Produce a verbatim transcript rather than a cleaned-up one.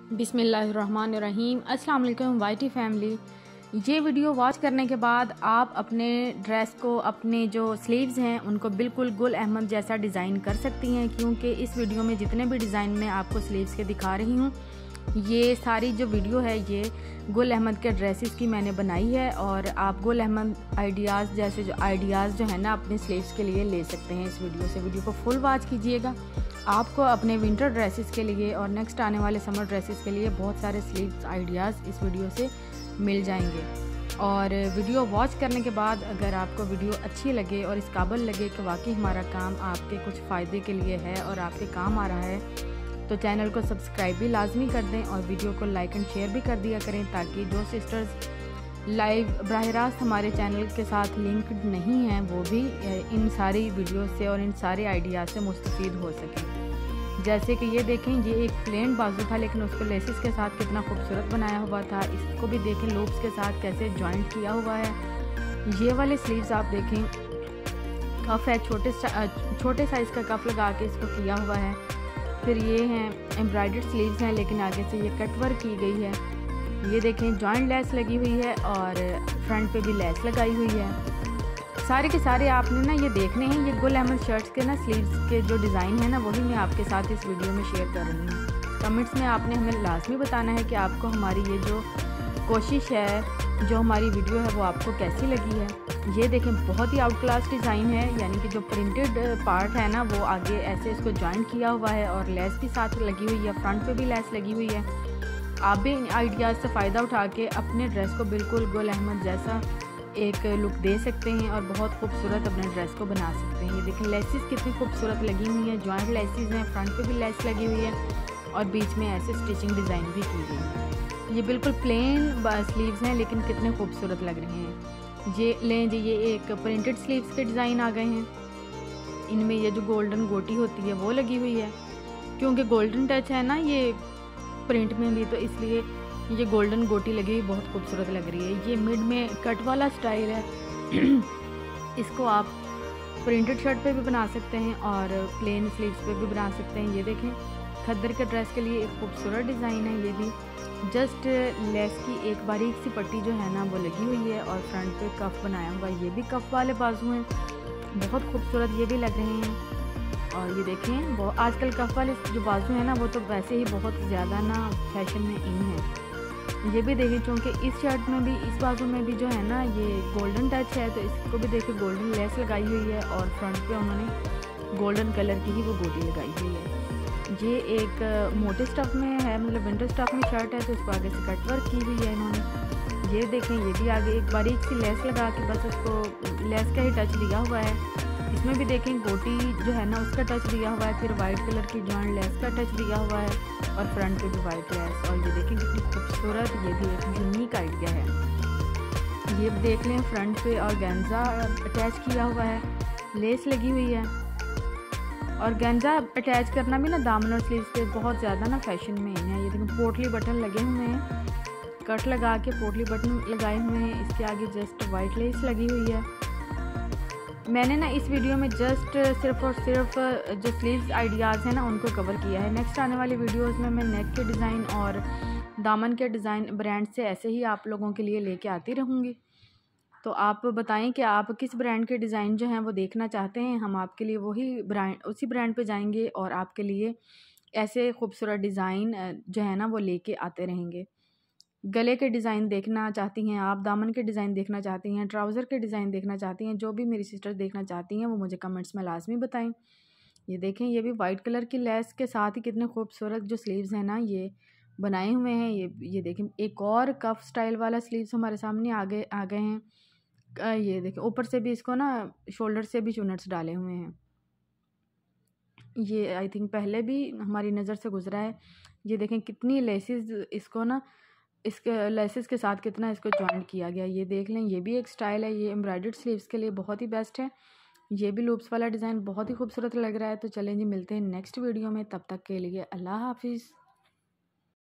बिस्मिल्लाहिर्रहमानिर्रहीम। अस्सलाम वालेकुम वाईटी फैमिली। ये वीडियो वॉच करने के बाद आप अपने ड्रेस को, अपने जो स्लीव्स हैं उनको बिल्कुल गुल अहमद जैसा डिज़ाइन कर सकती हैं, क्योंकि इस वीडियो में जितने भी डिज़ाइन मैं आपको स्लीव्स के दिखा रही हूँ, ये सारी जो वीडियो है ये गुल अहमद के ड्रेसेस की मैंने बनाई है। और आप गुल अहमद आइडियाज़ जैसे जो आइडियाज़ जो है ना अपने स्लीव्स के लिए ले सकते हैं इस वीडियो से। वीडियो को फुल वॉच कीजिएगा, आपको अपने विंटर ड्रेसेस के लिए और नेक्स्ट आने वाले समर ड्रेसेस के लिए बहुत सारे स्लीव्स आइडियाज़ इस वीडियो से मिल जाएंगे। और वीडियो वॉच करने के बाद अगर आपको वीडियो अच्छी लगे और इस काबिल लगे कि वाकई हमारा काम आपके कुछ फ़ायदे के लिए है और आपके काम आ रहा है, तो चैनल को सब्सक्राइब भी लाजमी कर दें और वीडियो को लाइक एंड शेयर भी कर दिया करें, ताकि जो सिस्टर्स लाइव बराह रास्त हमारे चैनल के साथ लिंक्ड नहीं हैं वो भी इन सारी वीडियो से और इन सारे आइडियाज़ से मुस्तफ़ीद हो सकें। जैसे कि ये देखें, ये एक प्लेन बाजू था लेकिन उसको लेसिस के साथ कितना खूबसूरत बनाया हुआ था। इसको भी देखें लूप्स के साथ कैसे जॉइंट किया हुआ है। ये वाले स्लीव्स आप देखें, कफ है, छोटे छोटे साइज़ का कफ लगा के इसको किया हुआ है। फिर ये हैं एम्ब्रॉयडर्ड स्लीव्स हैं लेकिन आगे से ये कट वर्क की गई है। ये देखें जॉइंट लेस लगी हुई है और फ्रंट पे भी लेस लगाई हुई है। सारे के सारे आपने ना ये देखने हैं। ये गुल अहमद शर्ट्स के ना स्लीव्स के जो डिज़ाइन है ना वही मैं आपके साथ इस वीडियो में शेयर कर रही हूँ। कमेंट्स में आपने हमें लाजमी बताना है कि आपको हमारी ये जो कोशिश है, जो हमारी वीडियो है वो आपको कैसी लगी है। ये देखें बहुत ही आउट क्लास डिज़ाइन है, यानी कि जो प्रिंटेड पार्ट है ना वो आगे ऐसे इसको जॉइंट किया हुआ है और लेस भी साथ लगी हुई है, फ्रंट पे भी लेस लगी हुई है। आप भी इन आइडियाज़ से फ़ायदा उठा के अपने ड्रेस को बिल्कुल गुल अहमद जैसा एक लुक दे सकते हैं और बहुत खूबसूरत अपने ड्रेस को बना सकते हैं। ये देखें लेसिस कितनी खूबसूरत लगी हुई हैं, जॉइंट लेसिस हैं, फ्रंट पे भी लेस लगी हुई है और बीच में ऐसे स्टिचिंग डिज़ाइन भी की गई है। ये बिल्कुल प्लेन स्लीव्स हैं लेकिन कितने खूबसूरत लग रहे हैं। ये लें जी, ये एक प्रिंटेड स्लीव्स के डिज़ाइन आ गए हैं। इनमें ये जो गोल्डन गोटी होती है वो लगी हुई है, क्योंकि गोल्डन टच है ना ये प्रिंट में भी, तो इसलिए ये गोल्डन गोटी लगी हुई बहुत खूबसूरत लग रही है। ये मिड में कट वाला स्टाइल है। इसको आप प्रिंटेड शर्ट पे भी बना सकते हैं और प्लेन स्लीव्स पे भी बना सकते हैं। ये देखें खद्दर के ड्रेस के लिए एक खूबसूरत डिज़ाइन है। ये भी जस्ट लेस की एक बारीक सी पट्टी जो है ना वो लगी हुई है और फ्रंट पे कफ बनाया हुआ। ये भी कफ वाले बाजू हैं, बहुत खूबसूरत ये भी लग रहे हैं। और ये देखें वो आजकल कफ वाले जो बाजू हैं ना वो तो वैसे ही बहुत ज़्यादा ना फैशन में इन है। ये भी देखिए, क्योंकि इस शर्ट में भी इस बाजू में भी जो है ना ये गोल्डन टच है, तो इसको भी देखिए गोल्डन लेस लगाई हुई है और फ्रंट पे उन्होंने गोल्डन कलर की ही वो गोटी लगाई हुई है। ये एक मोटे स्टफ़ में है, मतलब विंटर स्टफ़ में शर्ट है, तो इसको आगे से कट वर्क की हुई है इन्होंने। ये देखें ये भी आगे एक बारीक सी लेस लगा के बस उसको लेस का ही टच दिया हुआ है। इसमें भी देखें गोटी जो है ना उसका टच दिया हुआ है, फिर वाइट कलर की जॉइंट लेस का टच दिया हुआ है और फ्रंट पे भी वाइट लेस। और ये देखें कितनी खूबसूरत, ये भी एक यूनिक आइडिया है। ये देख लें फ्रंट पे ऑर्गेन्जा अटैच किया हुआ है, लेस लगी हुई है। ऑर्गेन्जा अटैच करना भी ना दामन और स्लीव्स पे बहुत ज़्यादा ना फैशन में है। ये देखें पोटली बटन लगे हुए हैं, कट लगा के पोटली बटन लगाए हुए हैं। इसके आगे जस्ट वाइट लेस लगी हुई है। मैंने ना इस वीडियो में जस्ट सिर्फ और सिर्फ जो स्लीव्स आइडियाज़ हैं ना उनको कवर किया है। नेक्स्ट आने वाली वीडियोस में मैं नेक के डिज़ाइन और दामन के डिज़ाइन ब्रांड से ऐसे ही आप लोगों के लिए लेके आती रहूँगी। तो आप बताएं कि आप किस ब्रांड के डिज़ाइन जो हैं वो देखना चाहते हैं, हम आपके लिए वही ब्रांड उसी ब्रांड पे जाएंगे और आपके लिए ऐसे खूबसूरत डिज़ाइन जो है ना वो लेके आते रहेंगे। गले के डिज़ाइन देखना चाहती हैं आप, दामन के डिज़ाइन देखना चाहती हैं, ट्राउज़र के डिज़ाइन देखना चाहती हैं, जो भी मेरी सिस्टर देखना चाहती हैं वो मुझे कमेंट्स में लाजमी बताएं। ये देखें ये भी वाइट कलर की लेस के साथ ही कितने खूबसूरत जो स्लीव्स हैं ना ये बनाए हुए हैं। ये ये देखें एक और कफ स्टाइल वाला स्लीव्स हमारे सामने आ गए आ गए हैं। ये देखें ऊपर से भी इसको ना शोल्डर से भी चुनट्स डाले हुए हैं। ये आई थिंक पहले भी हमारी नज़र से गुजरा है। ये देखें कितनी लेसिस इसको ना इसके लेसेस के साथ कितना इसको जॉइंट किया गया। ये देख लें ये भी एक स्टाइल है। ये एम्ब्रॉयडर्ड स्लीव्स के लिए बहुत ही बेस्ट है। ये भी लूप्स वाला डिज़ाइन बहुत ही खूबसूरत लग रहा है। तो चलें जी मिलते हैं नेक्स्ट वीडियो में, तब तक के लिए अल्लाह हाफिज़।